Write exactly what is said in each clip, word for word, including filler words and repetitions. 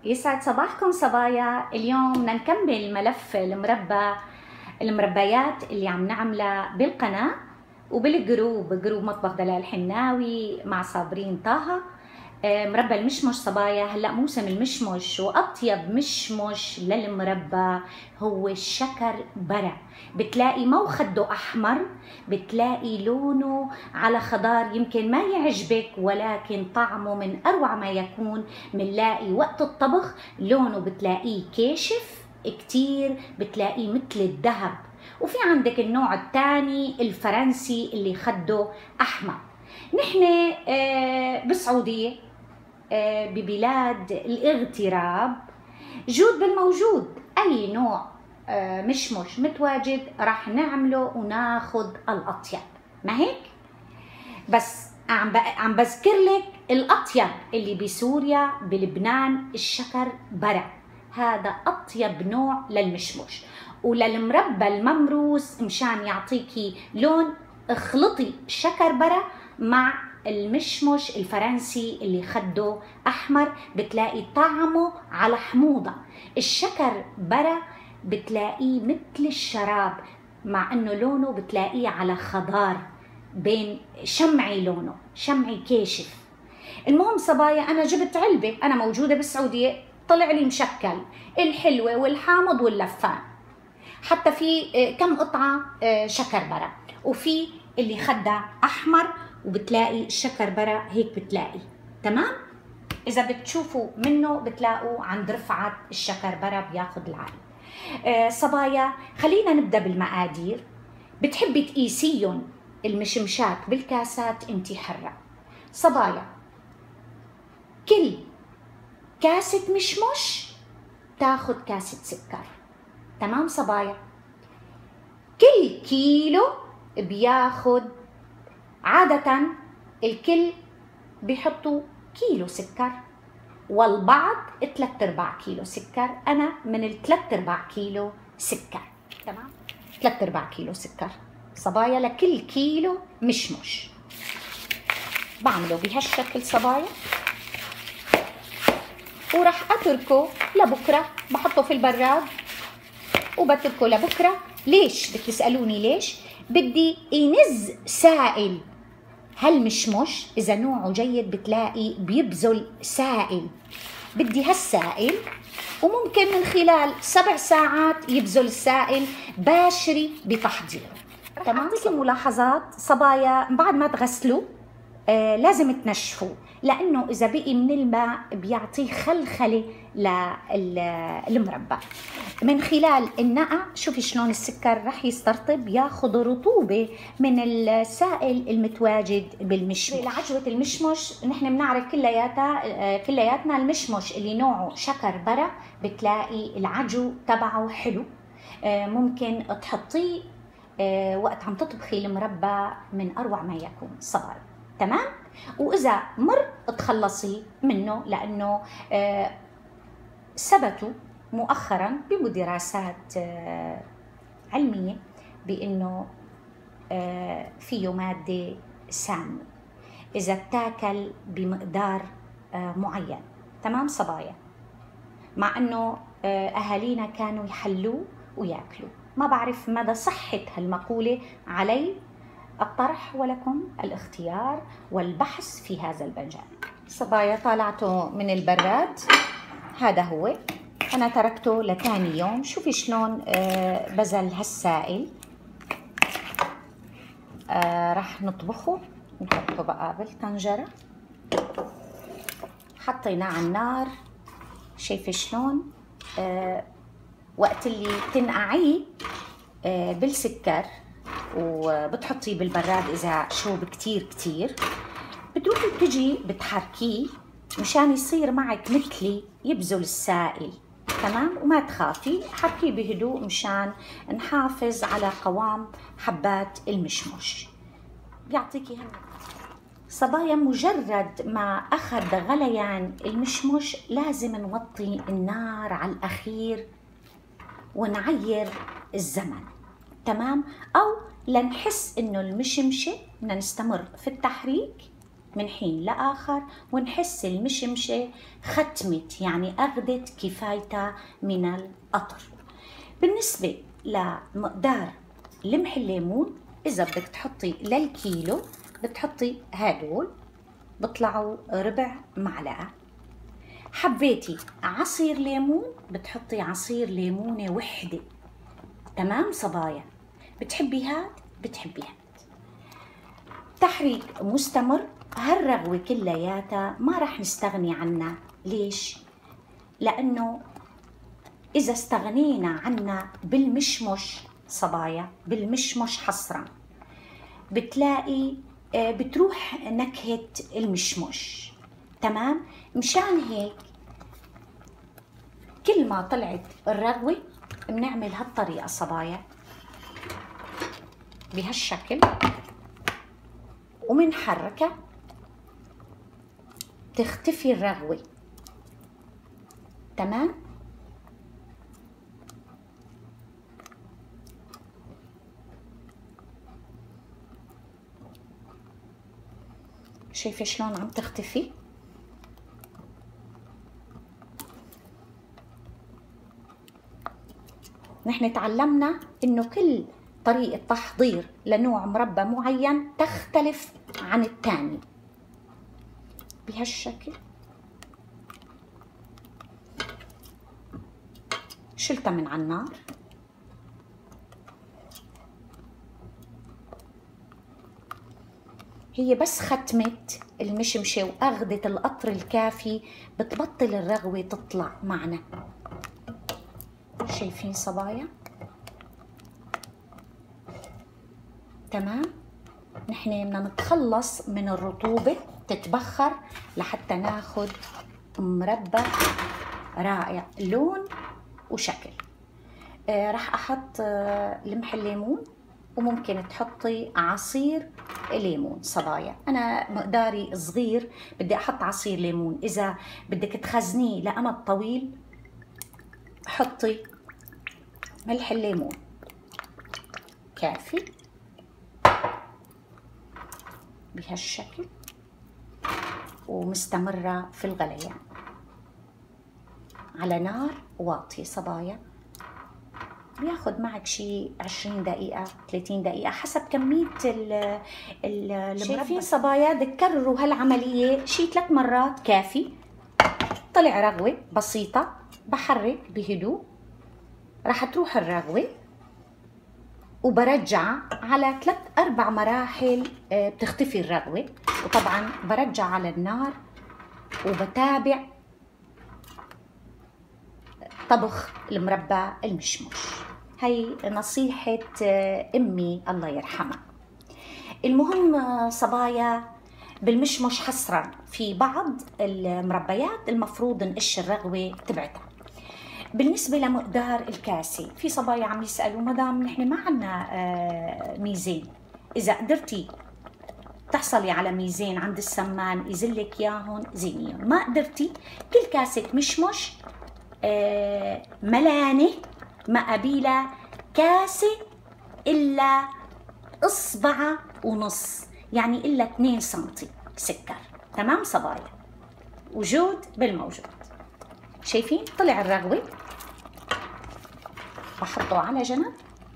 يسعد صباحكم صبايا. اليوم بدنا نكمل ملف المربى المربيات اللي عم نعملها بالقناة وبالجروب جروب مطبخ دلال حناوي مع صابرين طه. مربى المشمش صبايا. هلا موسم المشمش، واطيب مشمش للمربى هو الشكر برا. بتلاقي مو خده احمر، بتلاقي لونه على خضار، يمكن ما يعجبك ولكن طعمه من اروع ما يكون. بنلاقي وقت الطبخ لونه بتلاقيه كاشف كتير، بتلاقيه مثل الذهب. وفي عندك النوع الثاني الفرنسي اللي خده احمر. نحن بالسعوديه ببلاد الاغتراب جود بالموجود، اي نوع مشمش متواجد راح نعمله وناخذ الاطيب، ما هيك؟ بس عم عم بذكر لك الاطيب اللي بسوريا بلبنان الشكر برا، هذا اطيب نوع للمشمش. وللمربى الممروس مشان يعطيكي لون، اخلطي شكر برا مع المشمش الفرنسي اللي خده احمر، بتلاقي طعمه على حموضه. الشكر برا بتلاقيه مثل الشراب، مع انه لونه بتلاقيه على خضار، بين شمعي، لونه شمعي كاشف. المهم صبايا، انا جبت علبه، انا موجوده بالسعوديه، طلع لي مشكل الحلوه والحامض واللفان، حتى في كم قطعه شكر برا، وفي اللي خدها احمر، وبتلاقي الشكر برا هيك بتلاقي تمام. اذا بتشوفوا منه بتلاقوا عند رفعت الشكر برا بياخذ العالي. آه صبايا، خلينا نبدا بالمقادير. بتحبي تقيسيهم المشمشات بالكاسات، انتي حره. صبايا، كل كاسه مشمش تاخذ كاسه سكر، تمام صبايا؟ كل كيلو بياخذ، عادة الكل بيحطوا كيلو سكر، والبعض ثلاث ارباع كيلو سكر. انا من الثلاث ارباع كيلو سكر، تمام؟ ثلاث ارباع كيلو سكر صبايا لكل كيلو مشمش. بعمله بهالشكل صبايا، وراح اتركه لبكره، بحطه في البراد وبتركه لبكره. ليش بتسالوني ليش؟ بدي ينز سائل. هالمشمش اذا نوعه جيد بتلاقي بيبذل سائل، بدي هالسائل، وممكن من خلال سبع ساعات يبذل السائل. باشري بتحضيره، تمام؟ اعطيكي ملاحظات صبايا. بعد ما تغسلوا آه لازم تنشفوه، لانه اذا بقي من الماء بيعطيه خلخله للمربى. من خلال النقع شوفي شلون السكر رح يسترطب، ياخذ رطوبه من السائل المتواجد بالمشمش. لعجوه المشمش نحن بنعرف كلياتها كلياتنا المشمش اللي نوعه شكر برا بتلاقي العجو تبعه حلو، ممكن تحطيه وقت عم تطبخي المربى من اروع ما يكون صبايا، تمام؟ واذا مر تخلصي منه، لانه ثبتوا مؤخرا بدراسات علميه بانه فيه ماده سامه اذا اتاكل بمقدار معين، تمام صبايا؟ مع انه اهالينا كانوا يحلوه وياكلوا. ما بعرف مدى صحه هالمقوله، علي الطرح ولكم الاختيار والبحث في هذا المجال. صبايا، طالعته من البراد، هذا هو. انا تركته لثاني يوم. شوفي شلون آه بذل هالسائل. آه راح نطبخه، نحطه بقى بالطنجره. حطيناه على النار، شايفه شلون؟ آه وقت اللي تنقعيه آه بالسكر وبتحطيه بالبراد اذا شوب كتير كتير، بتروحي بتجي بتحركيه مشان يصير معك مثلي، يبذل السائل، تمام؟ وما تخافي، حركيه بهدوء مشان نحافظ على قوام حبات المشمش. بيعطيكي هنا صبايا. مجرد ما اخذ غليان المشمش لازم نوطي النار على الاخير ونعير الزمن، تمام؟ او لنحس انه المشمشه بدنا نستمر في التحريك من حين لآخر ونحس المشمشة ختمت، يعني أخذت كفايتها من القطر. بالنسبة لمقدار لمح الليمون، إذا بدك تحطي للكيلو بتحطي هدول بطلعوا ربع معلقة. حبيتي عصير ليمون بتحطي عصير ليمونة وحدة. تمام صبايا؟ بتحبي هاد بتحبي هاد. تحريك مستمر. هالرغوة كلياتها ما رح نستغني عنها. ليش؟ لأنه إذا استغنينا عنها بالمشمش صبايا، بالمشمش حصرا، بتلاقي بتروح نكهة المشمش. تمام؟ مشان هيك كل ما طلعت الرغوة بنعمل هالطريقة صبايا بهالشكل ومنحركها تختفي الرغوة. تمام؟ شايفة شلون عم تختفي؟ نحن تعلمنا انه كل طريقة تحضير لنوع مربى معين تختلف عن الثاني. بهالشكل شلتها من على النار. هي بس ختمت المشمشة واخذت القطر الكافي بتبطل الرغوة تطلع معنا. شايفين صبايا؟ تمام؟ نحن بدنا نتخلص من الرطوبة تتبخر لحتى ناخد مربى رائع لون وشكل. آه راح احط آه لمح الليمون، وممكن تحطي عصير ليمون صبايا. انا مقداري صغير بدي احط عصير ليمون. اذا بدك تخزنيه لأمد طويل حطي ملح الليمون كافي بهالشكل، ومستمرة في الغليان على نار واطية صبايا. بياخد معك شي عشرين دقيقة ثلاثين دقيقة حسب كمية المربى. شايفين صبايا؟ بدك تكرروا هالعملية شي ثلاث مرات كافي. طلع رغوة بسيطة، بحرك بهدوء، راح تروح الرغوة وبرجع على ثلاث أربع مراحل بتختفي الرغوة. وطبعا برجع على النار وبتابع طبخ المربى المشمش. هي نصيحة أمي الله يرحمها. المهم صبايا بالمشمش حصرا في بعض المربيات المفروض نقش الرغوة تبعتها. بالنسبة لمقدار الكاسة، في صبايا عم يسألوا مدام نحن ما عنا ميزان، إذا قدرتي تحصلي على ميزان عند السمان يزلك ياهن زينيهم، ما قدرتي كل كاسة مشمش ملانة ما قبيلة كاسة إلا إصبع ونص، يعني إلا اثنين سنتي سكر. تمام صبايا؟ وجود بالموجود. شايفين؟ طلع الرغوة، بحطه على جنب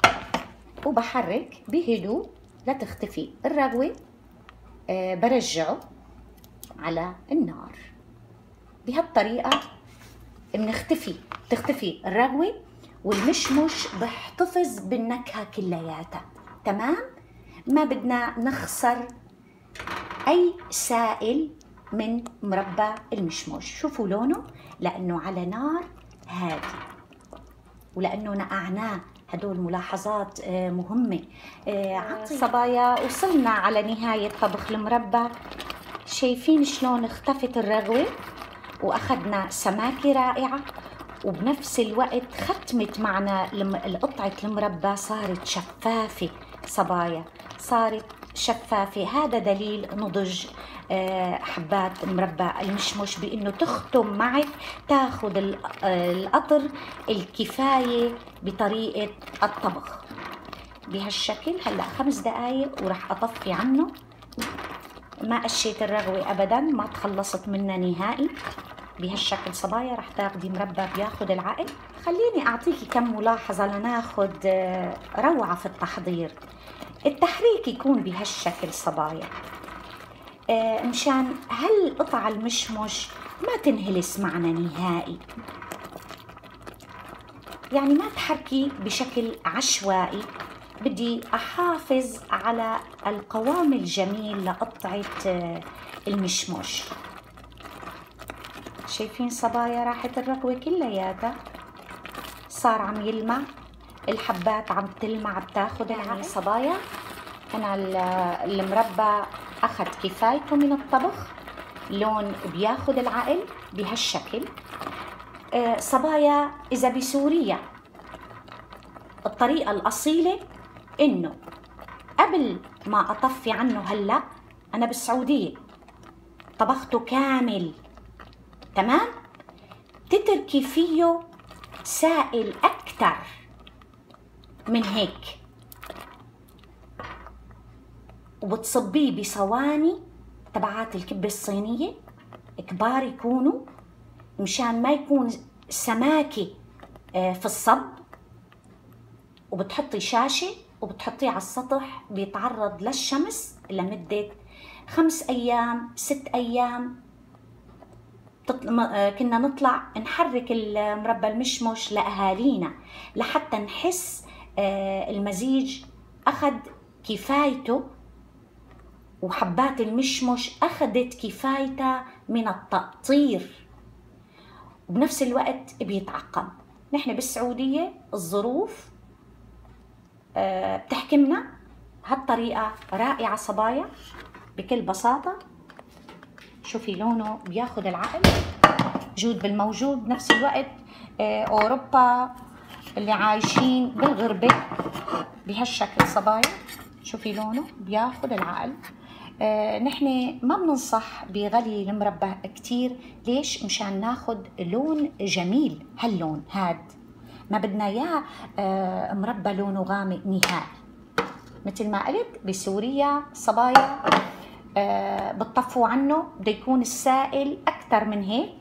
وبحرك بهدوء لتختفي الرغوة. أه برجعه على النار. بهالطريقة بنختفي تختفي الرغوة والمشمش بيحتفظ بالنكهة كلياتها. تمام؟ ما بدنا نخسر أي سائل من مربى المشمش. شوفوا لونه، لأنه على نار هادي ولأنه نقعناه. هدول ملاحظات مهمة. صبايا وصلنا على نهاية طبخ المربى. شايفين شلون اختفت الرغوة وأخذنا سماكة رائعة، وبنفس الوقت ختمت معنا قطعة المربى صارت شفافة صبايا، صارت شفافة. هذا دليل نضج حبات المربى المشمش، بأنه تختم معك تاخد القطر الكفاية بطريقة الطبخ بهالشكل. هلأ خمس دقايق وراح أطفي عنه ما قشيت الرغوة أبدا، ما تخلصت منها نهائي. بهالشكل صبايا رح تاخدي مربى بياخد العقل. خليني أعطيكي كم ملاحظة لناخد روعة في التحضير. التحريك يكون بهالشكل صبايا، آه مشان هالقطع المشمش ما تنهلس معنا نهائي، يعني ما تحركي بشكل عشوائي. بدي أحافظ على القوام الجميل لقطعة المشمش. شايفين صبايا راحت الرغوة كلياتها، صار عم يلمع، الحبات عم تلمع بتاخد العقل. صبايا أنا المربى أخذ كفايته من الطبخ، لون بياخد العقل بهالشكل. أه صبايا إذا بسوريا الطريقة الأصيلة إنه قبل ما أطفي عنه هلأ، أنا بالسعودية طبخته كامل تمام، تتركي فيه سائل أكتر من هيك، وبتصبيه بصواني تبعات الكبة الصينية كبار يكونوا، مشان ما يكون سماكة في الصب. وبتحطي شاشة وبتحطيه على السطح بيتعرض للشمس لمدة خمس أيام ست أيام. كنا نطلع نحرك المربى المشمش لأهالينا لحتى نحس المزيج أخذ كفايته، وحبات المشمش أخذت كفايتها من التقطير، وبنفس الوقت بيتعقم. نحن بالسعودية الظروف بتحكمنا هالطريقة رائعة صبايا بكل بساطة. شوفي لونه بياخد العقل، جود بالموجود. بنفس الوقت أوروبا اللي عايشين بالغربة بهالشكل صبايا، شوفي لونه بياخد العقل. آه نحن ما بننصح بغلي المربى كتير، ليش؟ مشان ناخد لون جميل. هاللون هاد ما بدنا اياه آه مربى لونه غامق نهائي. مثل ما قلت بسوريا صبايا آه بتطفوا عنه، بده يكون السائل اكتر من هيك،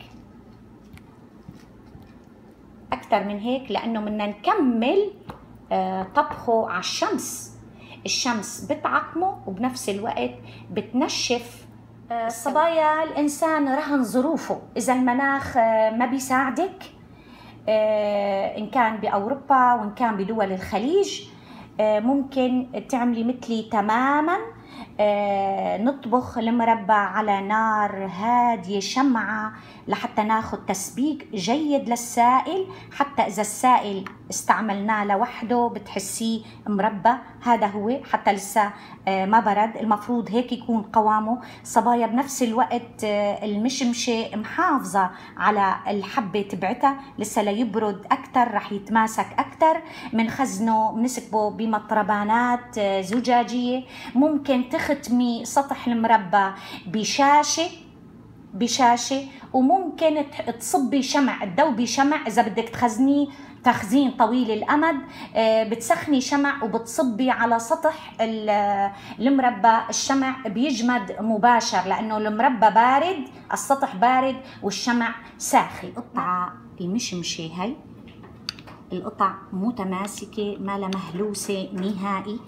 اكتر من هيك، لانه بدنا نكمل آه طبخه على الشمس. الشمس بتعقمه وبنفس الوقت بتنشف. الصبايا الإنسان رهن ظروفه، إذا المناخ ما بيساعدك إن كان بأوروبا وإن كان بدول الخليج، ممكن تعملي مثلي تماما، نطبخ المربى على نار هادية شمعة لحتى ناخد تسبيك جيد للسائل، حتى إذا السائل استعملناه لوحده بتحسيه مربى. هذا هو، حتى لسه ما برد، المفروض هيك يكون قوامه صبايا. بنفس الوقت المشمشة محافظة على الحبة تبعتها، لسه ليبرد أكتر رح يتماسك أكتر. منخزنه منسكبه بمطربانات زجاجية. ممكن تختمي سطح المربى بشاشة بشاشة وممكن تصبي شمع، تذوبي شمع إذا بدك تخزنيه تخزين طويل الأمد. بتسخني شمع وبتصبي على سطح المربى. الشمع بيجمد مباشر لأنه المربى بارد، السطح بارد والشمع ساخن. قطعة المشمشة هاي القطع متماسكة ما لها مهلوسة نهائي.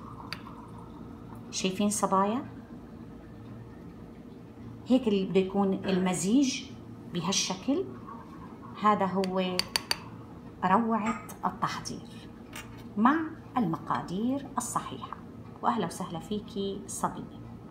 شايفين صبايا؟ هيك اللي بده يكون المزيج بهالشكل. هذا هو روعة التحضير مع المقادير الصحيحة. وأهلا وسهلا فيكي صبية.